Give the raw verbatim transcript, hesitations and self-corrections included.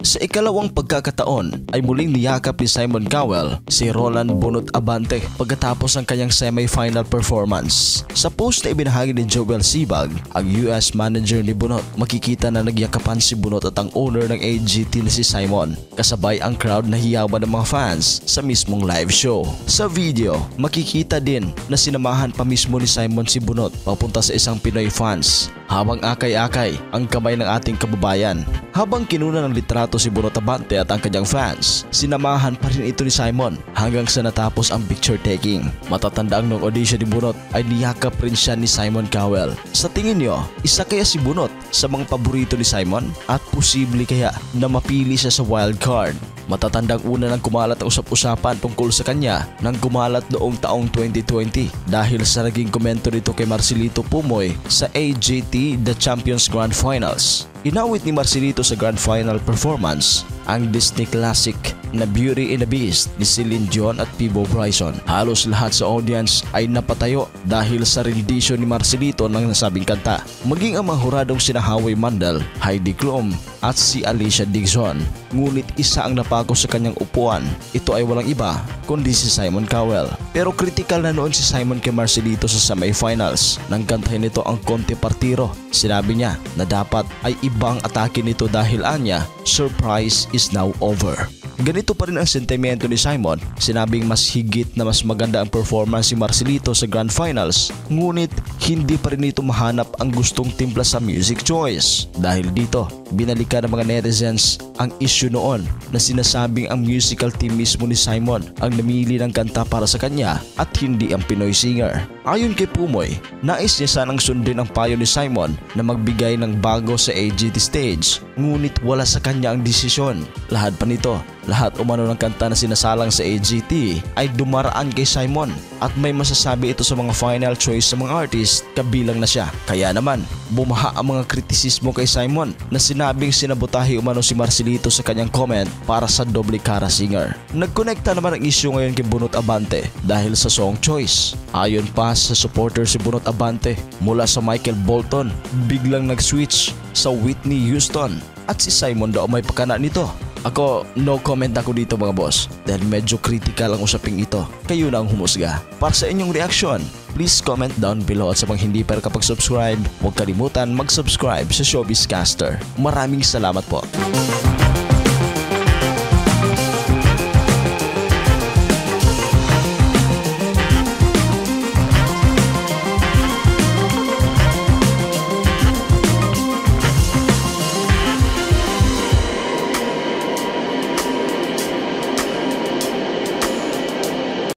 Sa ikalawang pagkakataon ay muling niyakap ni Simon Cowell si Roland Bunot Abante pagkatapos ng kanyang semi-final performance. Sa post na ibinahagi ni Joel Sibag, ang U S manager ni Bunot, makikita na nagyakapan si Bunot at ang owner ng A G T na si Simon, kasabay ang crowd na hiyawan ng mga fans sa mismong live show. Sa video, makikita din na sinamahan pa mismo ni Simon si Bunot papunta sa isang Pinoy fans habang akay-akay ang kamay ng ating kababayan. Habang kinuna ng litrato si Bunot Abante at ang kanyang fans, sinamahan pa rin ito ni Simon hanggang sa natapos ang picture taking. Matatanda ang nung audition ni Bunot ay niyakap rin siya ni Simon Cowell. Sa tingin nyo, isa kaya si Bunot sa mga paborito ni Simon? At posible kaya na mapili siya sa wild card? Matatandang una nang kumalat ang usap-usapan tungkol sa kanya nang kumalat noong taong twenty twenty dahil sa naging komento nito kay Marcelito Pumoy sa A G T The Champions Grand Finals. Inawit ni Marcelito sa Grand Final performance ang Disney classic na Beauty and the Beast ni Celine Dion at Peabo Bryson. Halos lahat sa audience ay napatayo dahil sa rendition ni Marcelito ng nasabing kanta. Maging ang mga huradong sina Howie Mandel, Heidi Klum at si Alicia Dixon. Ngunit isa ang napako sa kanyang upuan. Ito ay walang iba kundi si Simon Cowell. Pero critical na noon si Simon kay Marcelito sa semifinals nang kantahin nito ang Konti Partiro. Sinabi niya na dapat ay ibang atake nito dahil anya, surprise is now over. Ganito pa rin ang sentimento ni Simon. Sinabing mas higit na mas maganda ang performance ni Marcelito sa Grand Finals, ngunit hindi pa rin ito mahanap ang gustong timpla sa music choice. Dahil dito, binalikan ng mga netizens ang issue noon na sinasabing ang musical team mismo ni Simon ang namili ng kanta para sa kanya at hindi ang Pinoy singer. Ayon kay Pumoy, nais niya sanang sundin ang payo ni Simon na magbigay ng bago sa A G T stage, ngunit wala sa kanya ang desisyon. Lahat pa nito, lahat umano ng kanta na sinasalang sa A G T ay dumaraan kay Simon at may masasabi ito sa mga final choice sa mga artist, kabilang na siya. Kaya naman, bumaha ang mga kritisismo kay Simon na sinabing sinabotahe umano si Marcelito sa kanyang comment para sa doble cara singer. Nagkonekta naman ang issue ngayon kay Bunot Abante dahil sa song choice. Ayon pa sa supporter si Bunot Abante, mula sa Michael Bolton, biglang nag-switch sa Whitney Houston at si Simon daw may pakana nito. Ako, no comment ako dito mga boss dahil medyo critical ang usaping ito. Kayo na ang humusga. Para sa inyong reaction, please comment down below at sa mga hindi pa nakapag-subscribe, huwag kalimutan mag-subscribe sa Showbiz Caster. Maraming salamat po.